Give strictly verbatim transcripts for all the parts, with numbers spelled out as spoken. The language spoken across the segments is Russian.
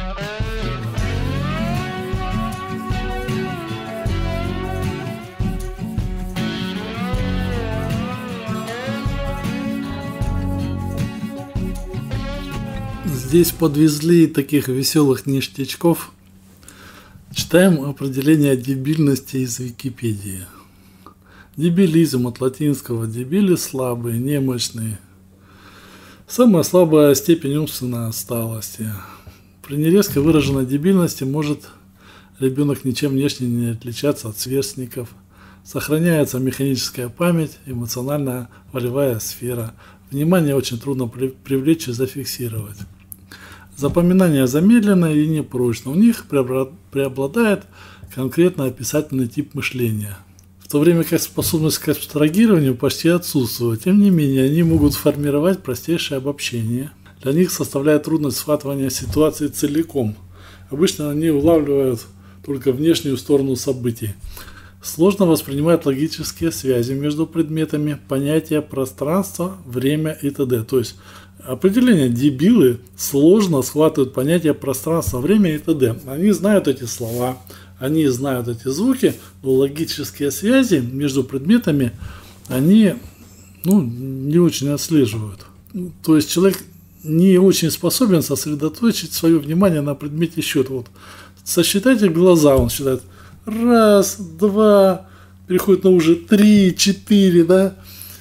Здесь подвезли таких веселых ништячков. Читаем определение дебильности из Википедии. Дебилизм от латинского дебили – слабый, немощный. Самая слабая степень умственной отсталости. При нерезко выраженной дебильности может ребенок ничем внешне не отличаться от сверстников. Сохраняется механическая память, эмоциональная волевая сфера. Внимание очень трудно привлечь и зафиксировать. Запоминание замедленное и непрочно. У них преобладает конкретно описательный тип мышления. В то время как способность к абстрагированию почти отсутствует. Тем не менее, они могут формировать простейшее обобщение. Для них составляет трудность схватывания ситуации целиком. Обычно они улавливают только внешнюю сторону событий. Сложно воспринимать логические связи между предметами, понятия пространства, время и т.д. То есть определение дебилы сложно схватывают понятия пространства, время и т.д. Они знают эти слова, они знают эти звуки, но логические связи между предметами они ну, не очень отслеживают. То есть человек не очень способен сосредоточить свое внимание на предмете счета. Вот сосчитайте глаза, он считает. Раз, два, переходит на уже три, четыре, да,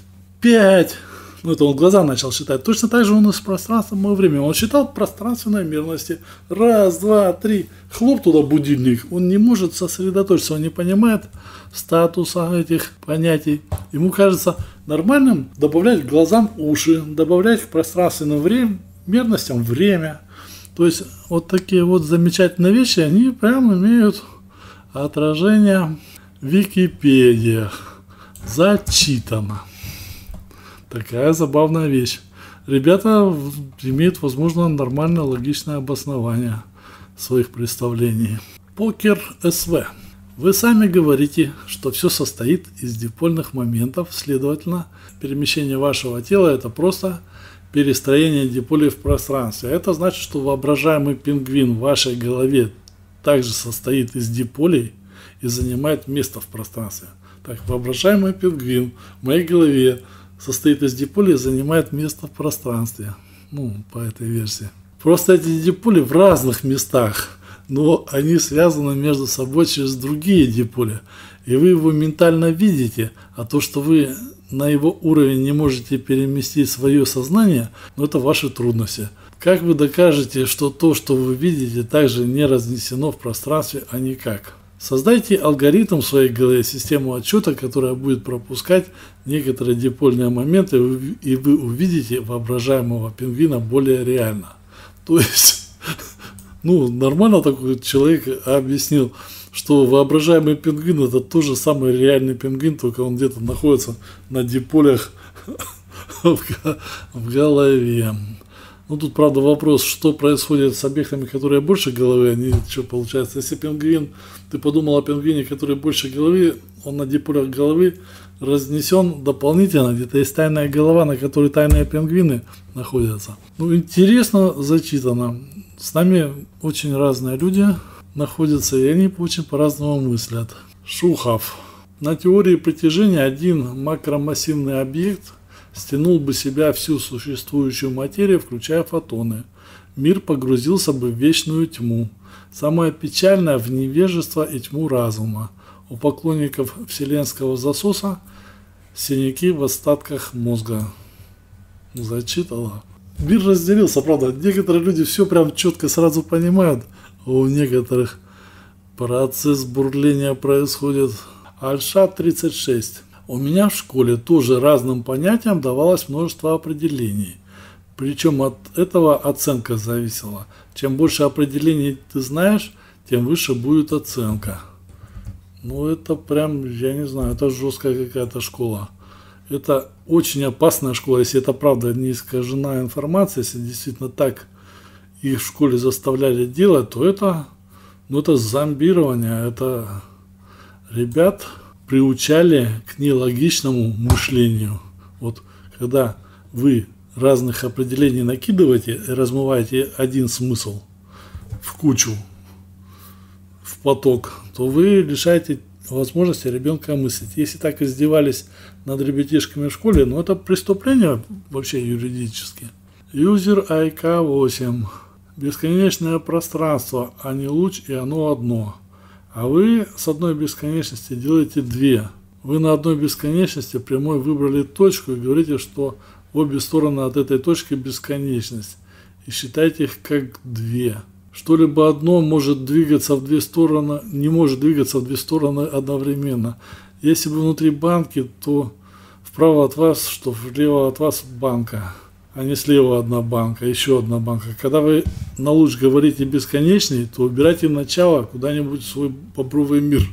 пять. Ну, это он глаза начал считать. Точно так же он и с пространством и временем. Он считал пространственной мерности. Раз, два, три. Хлоп туда будильник. Он не может сосредоточиться, он не понимает статуса этих понятий. Ему кажется нормальным добавлять к глазам уши, добавлять к пространственным время, мерностям время. То есть, вот такие вот замечательные вещи, они прям имеют отражение в Википедии. Зачитано. Такая забавная вещь. Ребята имеют, возможно, нормальное логичное обоснование своих представлений. Покер СВ. Вы сами говорите, что все состоит из дипольных моментов, следовательно, перемещение вашего тела – это просто перестроение диполей в пространстве. Это значит, что воображаемый пингвин в вашей голове также состоит из диполей и занимает место в пространстве. Так, воображаемый пингвин в моей голове состоит из диполей и занимает место в пространстве. Ну, по этой версии. Просто эти диполи в разных местах, но они связаны между собой через другие диполи. И вы его ментально видите, а то, что вы на его уровень не можете переместить свое сознание, ну, это ваши трудности. Как вы докажете, что то, что вы видите, также не разнесено в пространстве, а никак? Создайте алгоритм в своей голове, систему отчета, которая будет пропускать некоторые дипольные моменты, и вы увидите воображаемого пингвина более реально. То есть, ну, нормально такой человек объяснил, что воображаемый пингвин – это тот же самый реальный пингвин, только он где-то находится на диполях в голове. Ну, тут, правда, вопрос, что происходит с объектами, которые больше головы, они что получается. Если пингвин, ты подумал о пингвине, который больше головы, он на диполях головы разнесен дополнительно, где-то есть тайная голова, на которой тайные пингвины находятся. Ну, интересно зачитано. С нами очень разные люди находятся, и они очень по-разному мыслят. Шухов. На теории притяжения один макромассивный объект стянул бы в себя всю существующую материю, включая фотоны. Мир погрузился бы в вечную тьму. Самое печальное в невежество и тьму разума. У поклонников вселенского засоса синяки в остатках мозга. Зачитала. Мир разделился, правда. Некоторые люди все прям четко сразу понимают, а у некоторых процесс бурления происходит. Альшат тридцать шесть. У меня в школе тоже разным понятиям давалось множество определений. Причем от этого оценка зависела. Чем больше определений ты знаешь, тем выше будет оценка. Ну, это прям, я не знаю, это жесткая какая-то школа. Это очень опасная школа, если это правда не искажена информация, если действительно так их в школе заставляли делать, то это, ну, это зомбирование, это ребят приучали к нелогичному мышлению. Вот когда вы разных определений накидываете и размываете один смысл, в кучу, в поток, то вы лишаете возможности ребенка мыслить. Если так издевались над ребятишками в школе, ну это преступление вообще юридически. Юзер ай ка восемь. Бесконечное пространство, а не луч, и оно одно. А вы с одной бесконечности делаете две. Вы на одной бесконечности прямой выбрали точку и говорите, что обе стороны от этой точки бесконечность. И считайте их как две. Что-либо одно может двигаться в две стороны, не может двигаться в две стороны одновременно. Если вы внутри банки, то вправо от вас, что влево от вас банка, а не слева одна банка, еще одна банка. Когда вы на луч говорите бесконечный, то убирайте начало куда-нибудь в свой бобровый мир.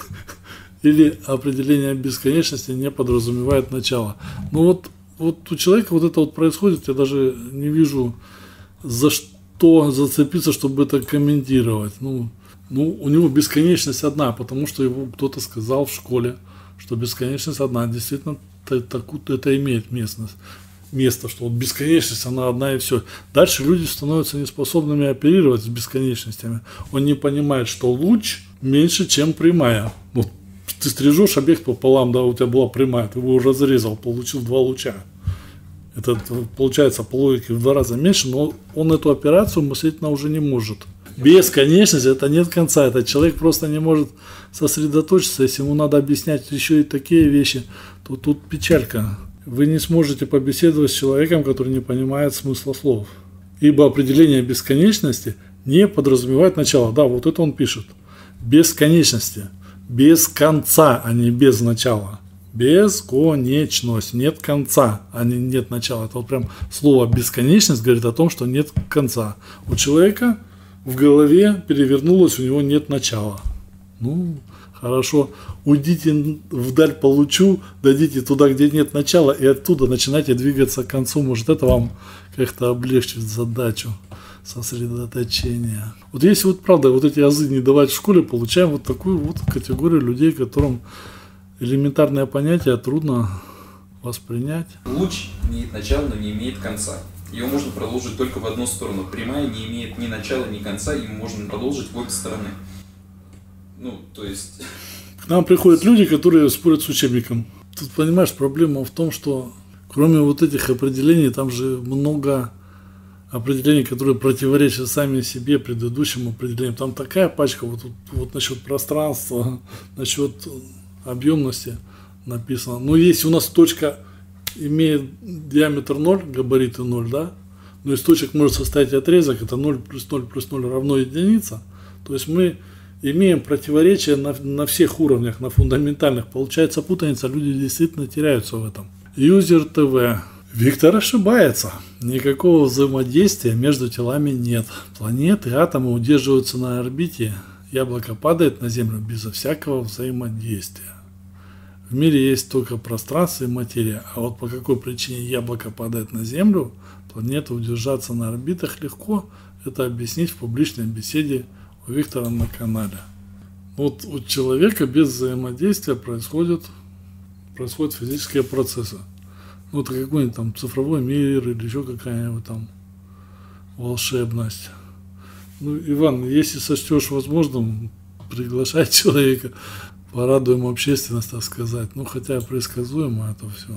Или определение бесконечности не подразумевает начало. Ну вот, вот у человека вот это вот происходит, я даже не вижу за что зацепиться, чтобы это комментировать. Ну, ну, у него бесконечность одна, потому что его кто-то сказал в школе, что бесконечность одна. Действительно, это, это имеет местность, место, что вот бесконечность, она одна и все. Дальше люди становятся неспособными оперировать с бесконечностями. Он не понимает, что луч меньше, чем прямая. Вот ты стрижешь объект пополам, да, у тебя была прямая, ты его разрезал, получил два луча. Это получается по логике в два раза меньше, но он эту операцию мыслительно уже не может. Бесконечность — это нет конца. Этот человек просто не может сосредоточиться. Если ему надо объяснять еще и такие вещи, то тут печалька. Вы не сможете побеседовать с человеком, который не понимает смысла слов. Ибо определение бесконечности не подразумевает начало. Да, вот это он пишет. Бесконечности. Без конца, а не без начала. Бесконечность, нет конца, а не нет начала. Это вот прям слово бесконечность говорит о том, что нет конца. У человека в голове перевернулось, у него нет начала. Ну, хорошо, уйдите вдаль по лучу, дойдите туда, где нет начала, и оттуда начинайте двигаться к концу. Может, это вам как-то облегчит задачу сосредоточения. Вот если вот правда вот эти азы не давать в школе, получаем вот такую вот категорию людей, которым элементарное понятие трудно воспринять. Луч имеет начало, но не имеет конца. Его можно продолжить только в одну сторону. Прямая не имеет ни начала, ни конца, им можно продолжить в обе стороны. Ну, то есть... К нам приходят люди, которые спорят с учебником. Тут, понимаешь, проблема в том, что кроме вот этих определений, там же много определений, которые противоречат сами себе, предыдущим определениям. Там такая пачка, вот, вот, вот насчет пространства, насчет объемности написано. Но если у нас точка имеет диаметр ноль, габариты ноль, да, но из точек может состоять отрезок, это ноль плюс ноль плюс ноль равно единица, то есть мы имеем противоречия на, на всех уровнях, на фундаментальных. Получается путаница, люди действительно теряются в этом. Юзер ТВ. Виктор ошибается. Никакого взаимодействия между телами нет. Планеты, атомы удерживаются на орбите. Яблоко падает на Землю безо всякого взаимодействия. В мире есть только пространство и материя. А вот по какой причине яблоко падает на Землю, планеты удержаться на орбитах легко. Это объяснить в публичной беседе у Виктора на канале. Вот у человека без взаимодействия происходят, происходят физические процессы. Ну, это какой-нибудь там цифровой мир или еще какая-нибудь там волшебность. Ну, Иван, если сочтешь возможным, приглашай человека, порадуем общественность, так сказать. Ну, хотя предсказуемо это все.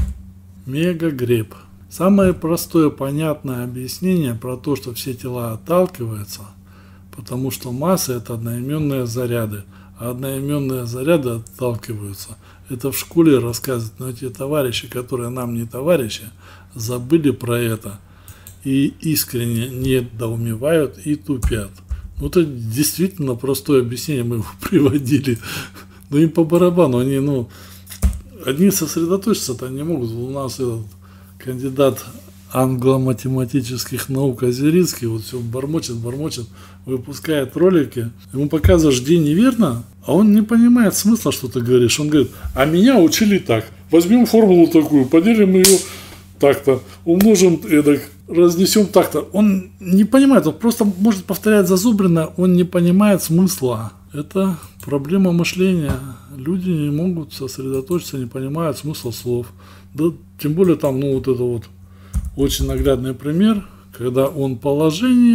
Мегагреб. Самое простое, понятное объяснение про то, что все тела отталкиваются, потому что масса – это одноименные заряды, а одноименные заряды отталкиваются. Это в школе рассказывают, но эти товарищи, которые нам не товарищи, забыли про это и искренне недоумевают и тупят. Ну, это действительно простое объяснение, мы его приводили. Но им по барабану, они, ну, одни сосредоточиться-то не могут. У нас этот кандидат англо-математических наук Озерицкий, вот все бормочет, бормочет, выпускает ролики, ему показываешь, где неверно, а он не понимает смысла, что ты говоришь. Он говорит, а меня учили так, возьмем формулу такую, поделим ее так-то, умножим эдак, разнесем так-то. Он не понимает, он просто может повторять зазубренно, он не понимает смысла. Это проблема мышления. Люди не могут сосредоточиться, не понимают смысла слов. Да, тем более там, ну, вот это вот очень наглядный пример, когда он положение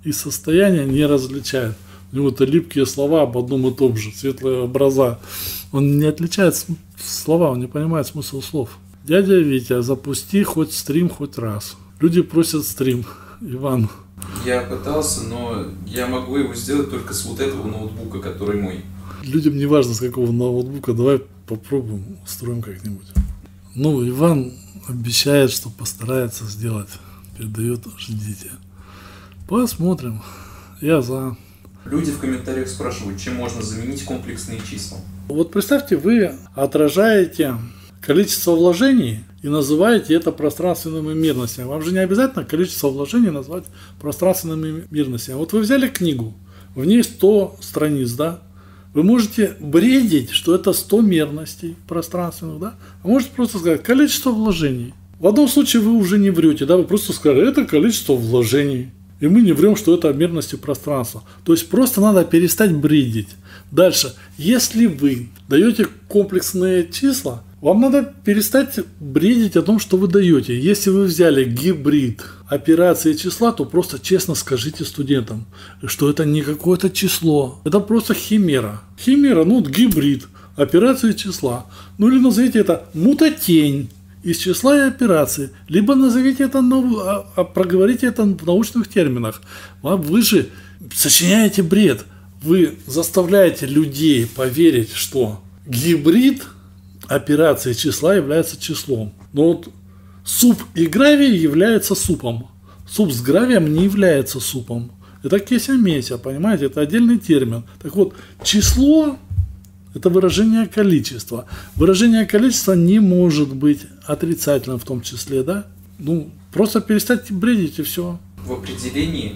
и состояние не различает. У него это липкие слова об одном и том же, светлые образа. Он не отличает слова, он не понимает смысл слов. Дядя Витя, запусти хоть стрим хоть раз. Люди просят стрим. Иван. Я пытался, но я могу его сделать только с вот этого ноутбука, который мой. Людям не важно, с какого ноутбука. Давай попробуем, устроим как-нибудь. Ну, Иван обещает, что постарается сделать. Передает, ждите. Посмотрим. Я за. Люди в комментариях спрашивают, чем можно заменить комплексные числа. Вот представьте, вы отражаете количество вложений и называете это пространственными мерностями. Вам же не обязательно количество вложений назвать пространственными мерностями. Вот вы взяли книгу, в ней сто страниц, да? Вы можете бредить, что это сто мерностей пространственных, да? А можете просто сказать количество вложений. В одном случае вы уже не врете, да? Вы просто сказали, это количество вложений. И мы не врем, что это мерности пространства. То есть просто надо перестать бредить. Дальше, если вы даете комплексные числа, вам надо перестать бредить о том, что вы даете. Если вы взяли гибрид операции числа, то просто честно скажите студентам, что это не какое-то число, это просто химера. Химера, ну, гибрид операции числа. Ну или назовите это мутатень из числа и операции. Либо назовите это, а, а проговорите это в научных терминах. Вы же сочиняете бред. Вы заставляете людей поверить, что гибрид операции числа является числом. Но вот суп и гравий являются супом. Суп с гравием не является супом. Это кеся-меся, понимаете? Это отдельный термин. Так вот, число – это выражение количества. Выражение количества не может быть отрицательным в том числе, да? Ну, просто перестаньте бредить и все. В определении,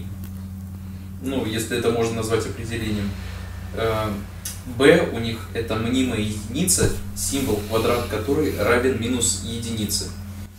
ну, если это можно назвать определением, э b у них это мнимая единица, символ квадрат которой равен минус единице.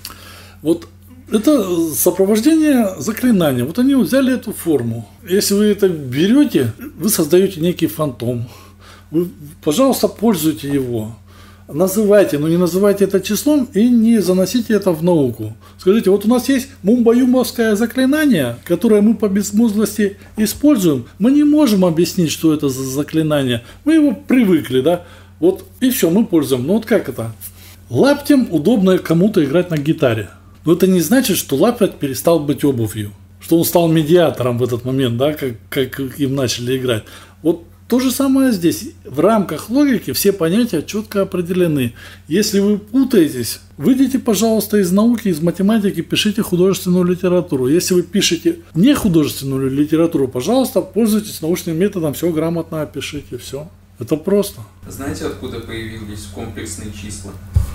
Вот это сопровождение заклинания. Вот они взяли эту форму. Если вы это берете, вы создаете некий фантом. Вы, пожалуйста, пользуйте его. Называйте, но не называйте это числом и не заносите это в науку. Скажите, вот у нас есть мумба-юмбовское заклинание, которое мы по безмозглости используем. Мы не можем объяснить, что это за заклинание. Мы его привыкли, да? Вот и все, мы пользуем. Ну вот как это? Лаптем удобно кому-то играть на гитаре. Но это не значит, что лаптем перестал быть обувью. Что он стал медиатором в этот момент, да, как, как им начали играть. Вот то же самое здесь. В рамках логики все понятия четко определены. Если вы путаетесь, выйдите, пожалуйста, из науки, из математики, пишите художественную литературу. Если вы пишете не художественную литературу, пожалуйста, пользуйтесь научным методом, все грамотно опишите, все. Это просто. Знаете, откуда появились комплексные числа?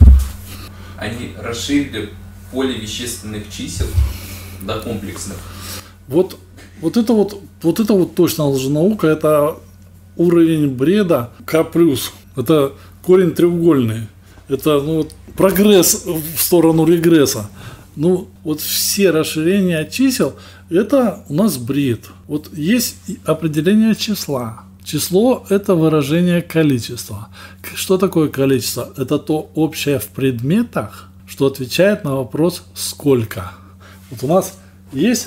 Они расширили поле вещественных чисел до комплексных. Вот, вот это вот, вот это вот точно лженаука, это уровень бреда К плюс. Это корень треугольный. Это ну, прогресс в сторону регресса. Ну, вот все расширения чисел, это у нас бред. Вот есть определение числа. Число – это выражение количества. Что такое количество? Это то общее в предметах, что отвечает на вопрос «сколько?». Вот у нас есть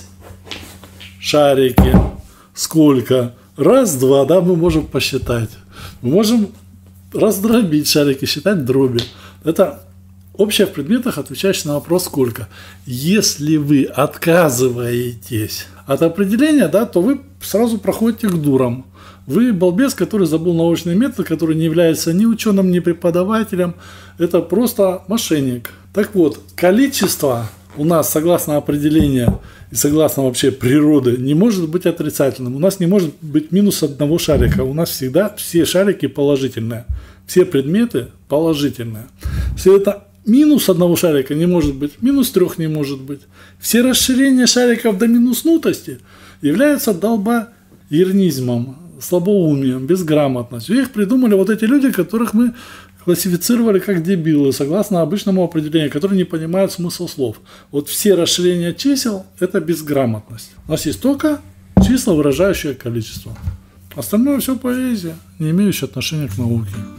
шарики. Сколько? Раз, два, да, мы можем посчитать. Мы можем раздробить шарики, считать дроби. Это общее в предметах, отвечающее на вопрос «сколько?». Если вы отказываетесь от определения, да, то вы сразу проходите к дурам. Вы балбес, который забыл научный метод, который не является ни ученым, ни преподавателем. Это просто мошенник. Так вот, количество у нас, согласно определению и согласно вообще природы, не может быть отрицательным. У нас не может быть минус одного шарика. У нас всегда все шарики положительные. Все предметы положительные. Все это минус одного шарика не может быть, минус трех не может быть. Все расширения шариков до минуснутости являются долбоернизмом, слабоумием, безграмотностью. Их придумали вот эти люди, которых мы классифицировали как дебилы, согласно обычному определению, которые не понимают смысл слов. Вот все расширения чисел – это безграмотность. У нас есть только числа, выражающие количество. Остальное все поэзия, не имеющая отношения к науке.